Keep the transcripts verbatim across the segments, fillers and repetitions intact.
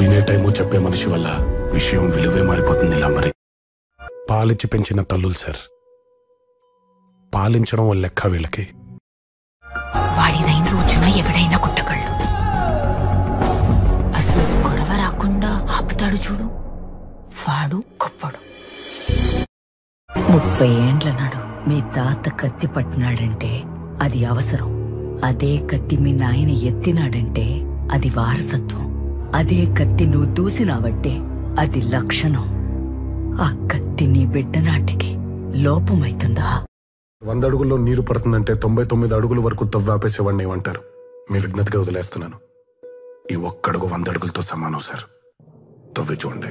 వినే టైము చెప్పే మనిషి వల్ల విషయం విలువే మారిపోతుంది. నీలాంబరి పాలిచ్చి పెంచిన తల్లులు సార్. పాలించడం వల్ల లెక్క వీళ్ళకి. వాడిదైన రోజున ఎవడైనా కుట్టగలడు. అసలు గొడవ రాకుండా ఆపుతాడు చూడు, వాడు గొప్పడు. ముప్పై ఏండ్ల నాడు మీ తాత కత్తి పట్టినాడంటే అది అవసరం. అదే కత్తి మీ నాయన ఎత్తినాడంటే అది వారసత్వం. అదే కత్తి నువ్వు దూసినావంటే అది లక్షణం. ఆ కత్తి నీ బిడ్డ నాటికి లోపమైతుందా? వంద అడుగుల్లో నీరు పడుతుందంటే తొంభై తొమ్మిది అడుగుల వరకు తవ్వాపేసేవాడిని ఏమంటారు? మీ విజ్ఞతగా వదిలేస్తున్నాను. ఈ ఒక్కడుగు వంద అడుగులతో సమానం సార్. తవ్వి చూడండి.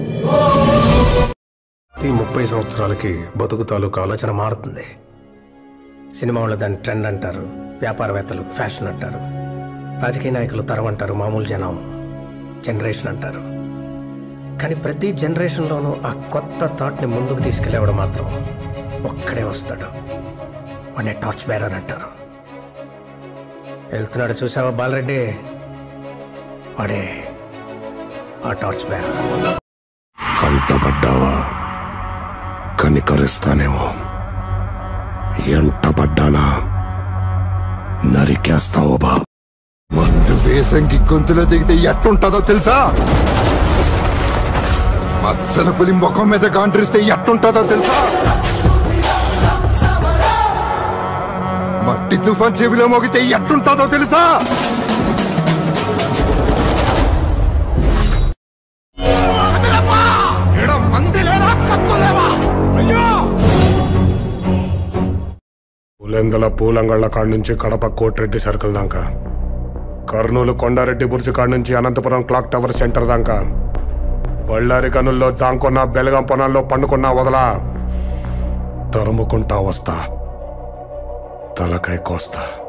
ఈ ముప్పై సంవత్సరాలకి బతుకు తాలూకు ఆలోచన మారుతుంది. సినిమా వాళ్ళు దాన్ని ట్రెండ్ అంటారు, వ్యాపారవేత్తలు ఫ్యాషన్ అంటారు, రాజకీయ నాయకులు తరం అంటారు, మామూలు జనం జనరేషన్ అంటారు. కానీ ప్రతి జనరేషన్లోనూ ఆ కొత్త థాట్ని ముందుకు తీసుకెళ్ళేవాడు మాత్రం ఒక్కడే వస్తాడు. వాడిని టార్చ్ బేరర్ అంటారు. వెళ్తున్నాడు చూసావా బాలరెడ్డి? వాడే ఆ టార్చ్ బేరర్. కంటపడ్డావా కనికరిస్తానేమో, ఎంటపడ్డానా నరికేస్తావో బా. మందు వేసంకి గొంతులో దిగితే ఎట్టుంటుందో తెలుసా? మచ్చల పులి ముఖం మీద గాండ్రిస్తే ఎట్టుంటుందో తెలుసా? మట్టి తుఫాన్ చెవిలో మోగితే ఎట్టుంటుందో తెలుసా? పులెందల పూలంగళ్ళ కాడి నుంచి కడప కోటిరెడ్డి సర్కిల్ దాకా, కర్నూలు కొండారెడ్డి బుర్జు కాడి నుంచి అనంతపురం క్లాక్ టవర్ సెంటర్ దాకా, బళ్ళారి కనుల్లో దాంకున్న బెలగం పొనాల్లో పండుకున్నా వదలా. తరుముకుంటా వస్తా, తలకాయ కోస్తా.